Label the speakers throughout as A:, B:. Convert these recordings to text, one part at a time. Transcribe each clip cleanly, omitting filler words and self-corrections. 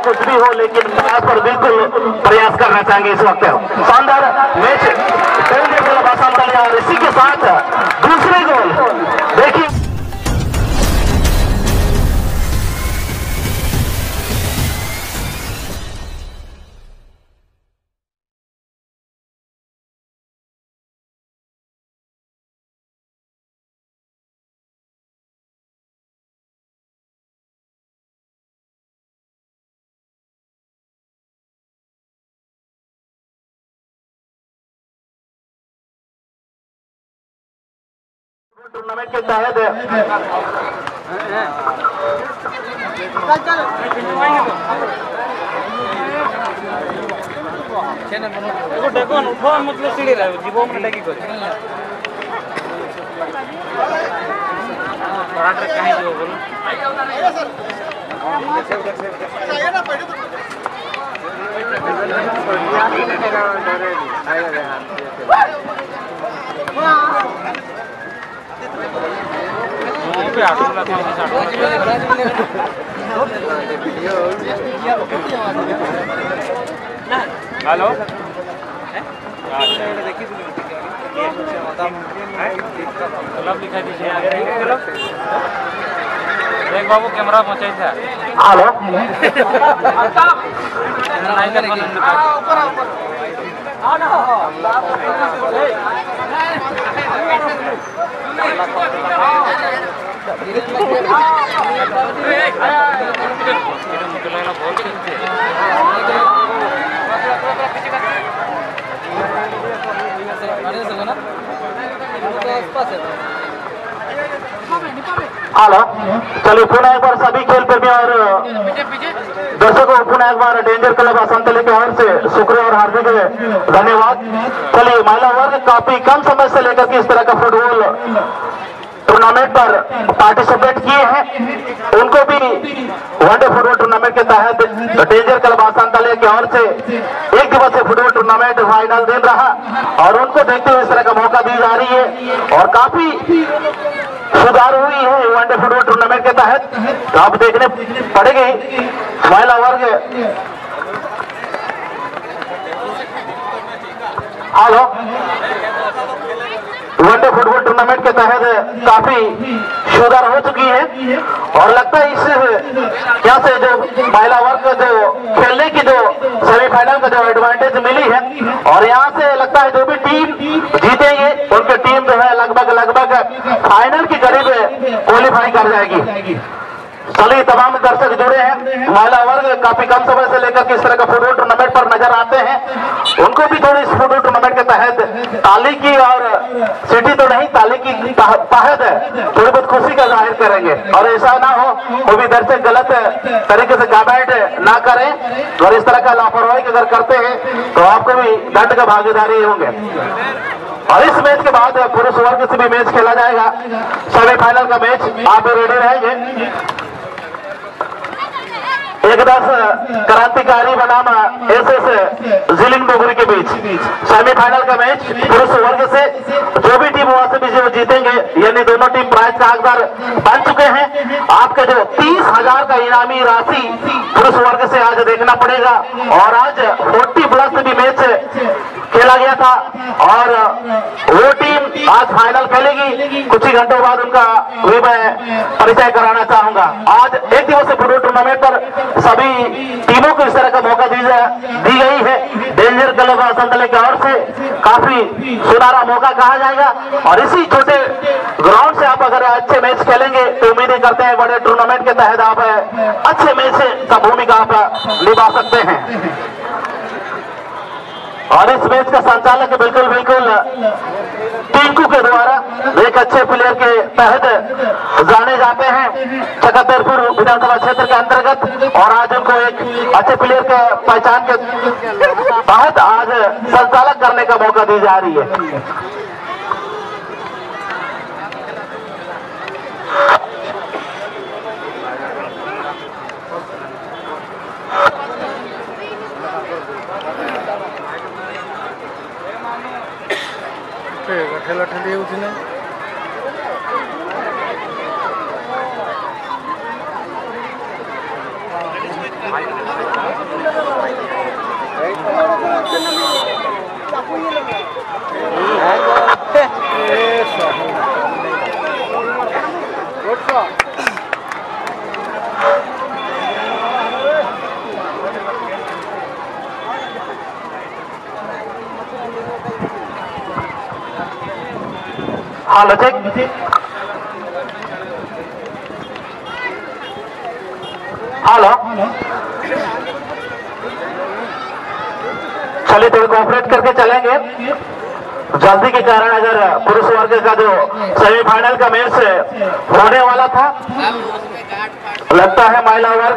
A: कुछ भी हो, लेकिन प्रयास पर बिल्कुल प्रयास करना चाहेंगे इस वक्त। शानदार मैच और इसी के साथ दूसरे गोल देखिए। टूर्नामेंट के तहत
B: मतलब सीढ़ी रहा जीवो में लगी कुछ कहीं जो बोलो हेलो देख बाबू कैमरा पहुंचाई था।
A: हेलो हेलो चलिए पुनः एक बार सभी खेल प्रेमी और दर्शकों पुनः एक बार डेंजर क्लब असंतले की ओर से शुक्रिया और हार्दिक धन्यवाद। चलिए महिला वर्ग काफी कम समय से लेकर के इस तरह का फुटबॉल टूर्नामेंट पर पार्टिसिपेट किए हैं, उनको भी वनडे फुटबॉल टूर्नामेंट के तहत डेंजर क्लब असंतले की ओर से एक दिवसीय फुटबॉल टूर्नामेंट फाइनल दिन रहा और उनको देखते हुए इस तरह का मौका दी जा रही है और काफी सुधार हुई है वनडे फुटबॉल टूर्नामेंट के तहत। तो आप देखने पड़ेगी महिला वर्ग हेलो वनडे फुटबॉल टूर्नामेंट के तहत काफी सुधार हो चुकी है और लगता है इस यहाँ से जो महिला वर्ग को जो खेलने की जो सेमीफाइनल का जो एडवांटेज मिली है और यहाँ से लगता है जो भी टीम जीतेंगे उनकी टीम जो है लगभग फाइनल की करीब क्वालिफाई कर जाएगी। चलिए तमाम दर्शक जुड़े हैं, महिला वर्ग काफी कम समय से लेकर किस तरह का फुटबॉल टूर्नामेंट पर नजर आते हैं, उनको भी थोड़ी इस फुटबॉल टूर्नामेंट के तहत ताली की और सीटी तो नहीं ताली की तहत थोड़ी बहुत खुशी का जाहिर करेंगे और ऐसा ना हो वो भी दर्शक गलत तरीके से कमेंट ना करें और इस तरह का लापरवाही अगर करते हैं तो आपको भी दंड का भागीदारी होंगे। और इस मैच के बाद पुरुष वर्ग से भी मैच खेला जाएगा, सेमीफाइनल का मैच। आप रेडी रहेंगे। 10 क्रांतिकारी बनाम SS जिलिंग डोगरी के बीच सेमीफाइनल का मैच पुरुष वर्ग से जो भी टीम वहां से भी जीतेंगे यानी दोनों टीम प्राइज का हकदार बन चुके हैं। आपका जो 30,000 का इनामी राशि पुरुष वर्ग से आज देखना पड़ेगा और आज 40+ भी मैच खेला गया था और वो टीम आज फाइनल खेलेगी। कुछ ही घंटों बाद उनका भी मैं परिचय कराना चाहूंगा। आज एक दिवसीय फुटबॉल टूर्नामेंट पर सभी टीमों को इस तरह का मौका दी गई है। डेंजर क्लब असंतले की ओर से काफी सुनहरा मौका कहा जाएगा और इसी छोटे ग्राउंड से आप अगर अच्छे मैच खेलेंगे तो उम्मीदें करते हैं बड़े टूर्नामेंट के तहत आप अच्छे मैच का भूमिका आप निभा सकते हैं। और इस मैच का संचालक बिल्कुल टिंकू के द्वारा एक अच्छे प्लेयर के तहत जाने जाते हैं चकदरपुर विधानसभा क्षेत्र के अंतर्गत और आज उनको एक अच्छे प्लेयर के पहचान के तहत आज संचालक करने का मौका दी जा रही है।
C: ठेला ठेली होती ना
A: हेलो चेक। हेलो, चलिए थोड़ी कोऑपरेट करके चलेंगे। जल्दी के कारण अगर पुरुष वर्ग का जो सेमीफाइनल का मैच होने वाला था, लगता है महिला वर्ग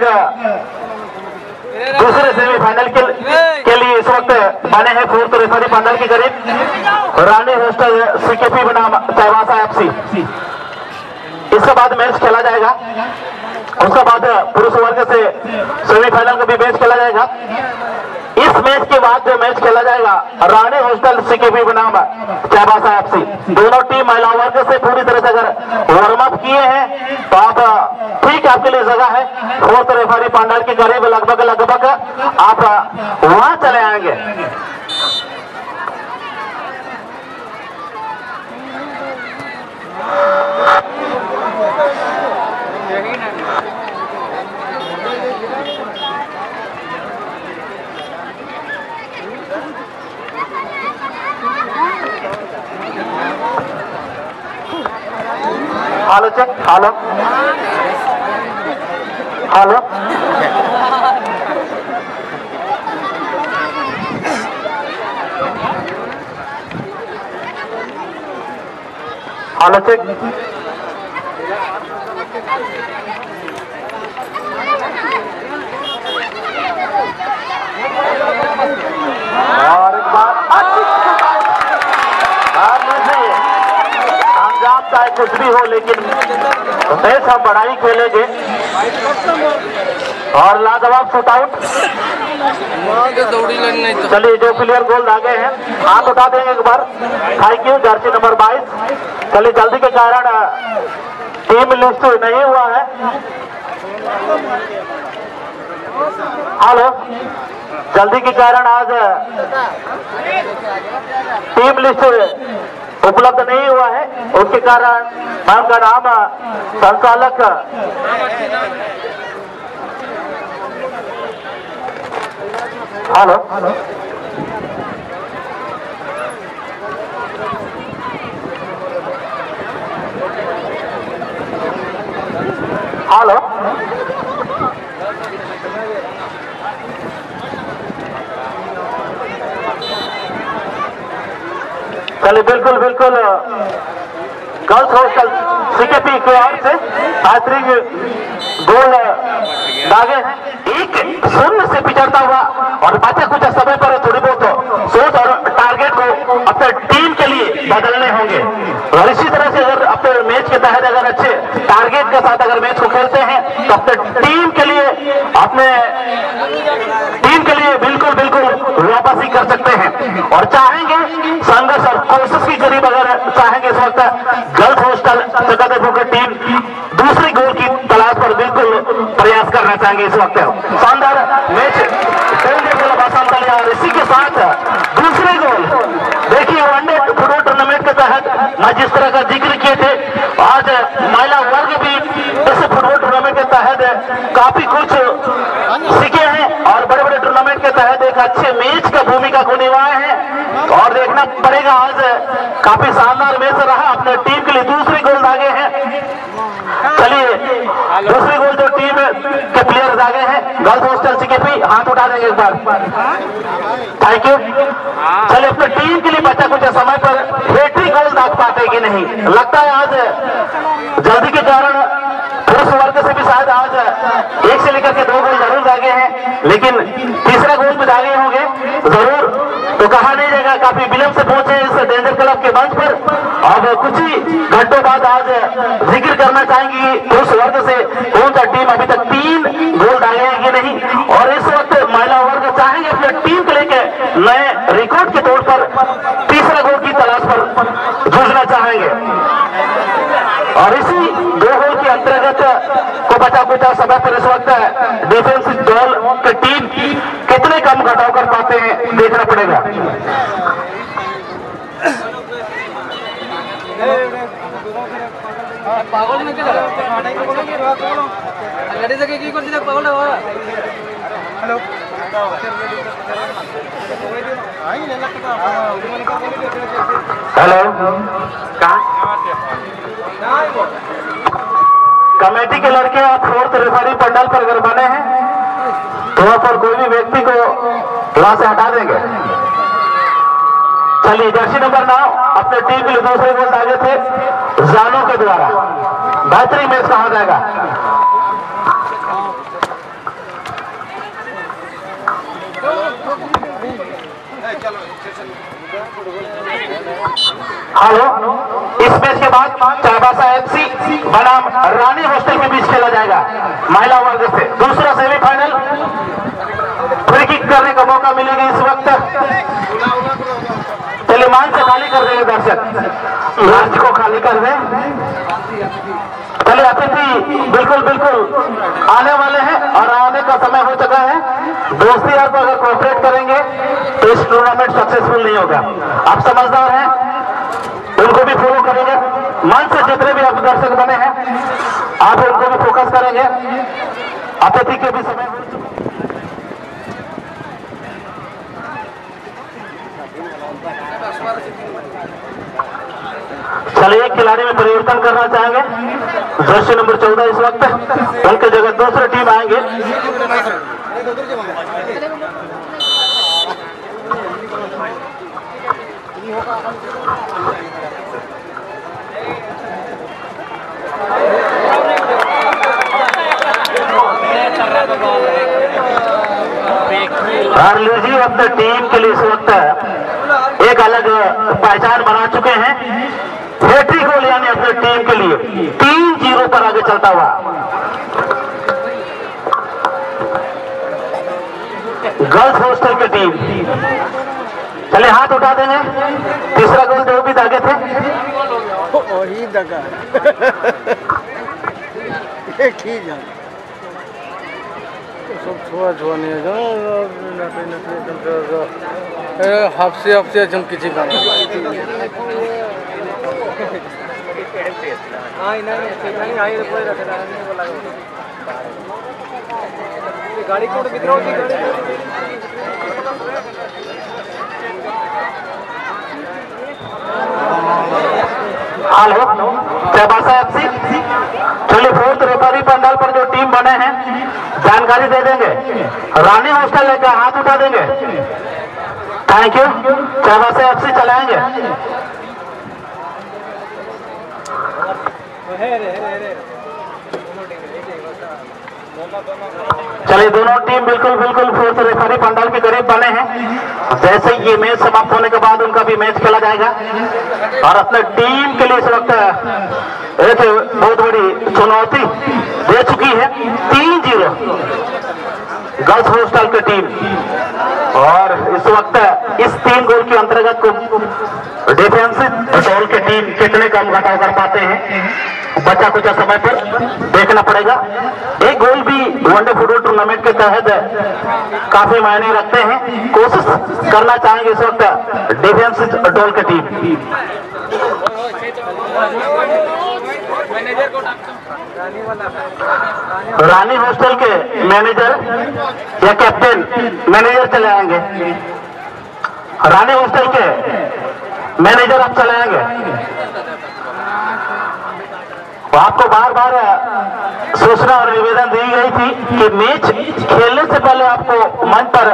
A: दूसरे सेमीफाइनल के लिए इस वक्त बने हैं फोर्थ रेफरी पंडल के करीब रानी हॉस्टल सीकेपी बनाम चाईबासा एफसी। इसके बाद मैच खेला जाएगा। उसके बाद पुरुष वर्ग से सेमीफाइनल का भी मैच खेला जाएगा। इस मैच के बाद जो मैच खेला जाएगा रानी हॉस्टल सीकेपी बनाम चाईबासा एफसी। दोनों टीम महिला वर्ग से पूरी तरह से अगर वार्म अप किए हैं तो आप ठीक आपके लिए जगह है। फोर्थ रेफरी पंडाल के करीब लगभग आप वहां चले आएंगे। Hello check. Hello hello, hello check. और एक बार अंजाम चाहे कुछ भी हो, लेकिन मैच हम बड़ा ही खेलेंगे। और लाजवाब शूट आउट। चलिए जो प्लेयर गोल आगे हैं हाथ उठा देंगे एक बार। Thank you. Jersey number 22। चलिए जल्दी के कारण टीम लिस्ट नहीं हुआ है। हेलो, जल्दी के कारण आज टीम लिस्ट उपलब्ध नहीं हुआ है। उसके कारण मैम का नाम संचालक हेलो हेलो चलिए बिल्कुल गर्ल्स हॉस्टल सीकेपी की ओर से बेहतरीन गोल दागे हैं। 1-0 से पिछड़ता हुआ और बचा कुछ समय पर थोड़ी बहुत सोच और टारगेट को अपने टीम के लिए बदलने होंगे। और इसी तरह से अगर अपने मैच के तहत अगर अच्छे टारगेट के साथ अगर मैच को खेलते हैं तो अपने टीम के लिए बिल्कुल वापसी कर सकते हैं। और चाहेंगे संघर्ष और कोशिश के करीब अगर चाहेंगे इस वक्त गर्ल्स हॉस्टल जगदलपुर की टीम दूसरी गोल की तलाश पर बिल्कुल प्रयास करना चाहेंगे। इस वक्त शानदार मैच और इसी के साथ दूसरे गोल देखिए वनडे फुटबॉल टूर्नामेंट के तहत मैं जिस तरह का जिक्र किए थे, आज महिला वर्ग भी इस फुटबॉल टूर्नामेंट के तहत काफी कुछ सीखे हैं और बड़े बड़े टूर्नामेंट के तहत एक अच्छे मैच का भूमिका को निभाए हैं। और देखना पड़ेगा आज काफी शानदार मैच रहा। अपने टीम के लिए दूसरी गोल दागे हैं। चलिए दूसरी गोल जो टीम के प्लेयर दागे हैं गर्ल्स हॉस्टल सीकेपी हाथ उठा देंगे एक बार। Thank you. चलिए अपने टीम के लिए बचा कुछ समय पर हैट्रिक गोल दाग पाते कि नहीं, लगता है आज जल्दी के कारण पुरुष वर्ग से भी शायद आज 1 से लेकर के 2 गोल जरूर दागे हैं, लेकिन तीसरा गोल भी दागे होंगे जरूर। तो कहा नहीं जाएगा काफी विलंब से पहुंचे इस डेंजर क्लब के मंच पर। अब कुछ ही घंटों बाद आज जिक्र करना चाहेंगे पुरुष वर्ग से कौन सा टीम अभी तक 3 गोल दागे हैं कि नहीं। और इस वक्त महिला वर्ग चाहेंगे अपने टीम को लेकर नए रिकॉर्ड के तौर पर तीसरा गोल की तलाश पर जूझना चाहेंगे। और इसी 2 गोल के अंतर्गत को बचा कुचा समय पर इस वक्त डिफेंस दल की टीम कितने कम घटाव कर पाते हैं देखना पड़ेगा।
C: पागल नहीं गाड़ी से की करती पागल हेलो
A: हेलो कमेटी के लड़के आप फोर्थ रेफरी पंडाल पर अगर बने हैं तो वहां पर कोई भी व्यक्ति को वहां से हटा देंगे। चलिए जर्सी नंबर 9 अपने टीम के लिए दूसरे गोल दागे थे जानों के द्वारा बेहतरीन मैच कहा जाएगा। हेलो इस मैच के बाद चाईबासा एफसी बनाम रानी हॉस्टल के बीच खेला जाएगा महिला वर्ग से दूसरा सेमीफाइनल। फ्री किक करने का मौका मिलेगा इस वक्त। चलिए मान से खाली कर देंगे दर्शक मंच को खाली कर दें। चलिए अतिथि बिल्कुल बिल्कुल आने वाले हैं और आने का समय हो चुका है। दोस्ती यार को अगर कोऑपरेट करेंगे तो इस टूर्नामेंट सक्सेसफुल नहीं होगा। आप समझदार हैं उनको भी फॉलो करेंगे। मंच से जितने भी आप दर्शक बने हैं आप उनको भी फोकस करेंगे। अतिथि के भी समय चलिए एक खिलाड़ी में परिवर्तन करना चाहेंगे। जर्सी नंबर 14 इस वक्त उनके जगह दूसरी टीम आएंगे। लीजिए अपने टीम के लिए इस वक्त एक अलग पहचान बना चुके हैं। हैट्रिक गोल यानी अपने टीम के लिए 3-0 पर आगे चलता हुआ गर्ल्स हॉस्टल की टीम। चलिए हाथ उठा देंगे। तीसरा गोल जो भी दागे थे
C: वही दगा ठीक है सब छुआ छुआ नहीं है हफ्ते जम किसी का गाड़ी को
A: हेलो चाईबासा एफसी चलिए फोर्थ रेफरी पंडाल पर जो टीम बने हैं जानकारी दे देंगे। रानी हॉस्टल लेकर हाथ उठा देंगे। Thank you. चाईबासा एफसी चलाएंगे। चलिए दोनों टीम बिल्कुल बिल्कुल फोर्थ रेफरी पंडाल के करीब बने हैं। जैसे ही ये मैच समाप्त होने के बाद उनका भी मैच खेला जाएगा और अपने टीम के लिए इस वक्त एक बहुत बड़ी चुनौती दे चुकी है 3-0 गर्ल्स हॉस्टल की टीम। और इस वक्त इस 3 गोल के अंतर्गत को डिफेंसिव दल की टीम कितने कम घटाव कर पाते हैं बचा कुछ समय पर देखना पड़ेगा। एक गोल भी वनडे फुटबॉल टूर्नामेंट के तहत काफी मायने रखते हैं। कोशिश करना चाहेंगे इस वक्त डिफेंसिव दल की टीम। रानी हॉस्टल के मैनेजर या कैप्टन मैनेजर चले आएंगे। रानी हॉस्टल के मैनेजर आप चले आएंगे। आपको बार बार सूचना और निवेदन दी गई थी कि मैच खेलने से पहले आपको मंच पर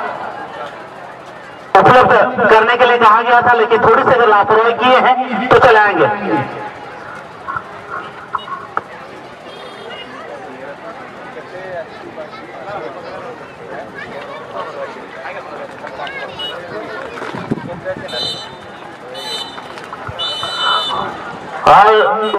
A: उपलब्ध करने के लिए कहा गया था, लेकिन थोड़ी सी अगर लापरवाही किए हैं तो चले आएंगे।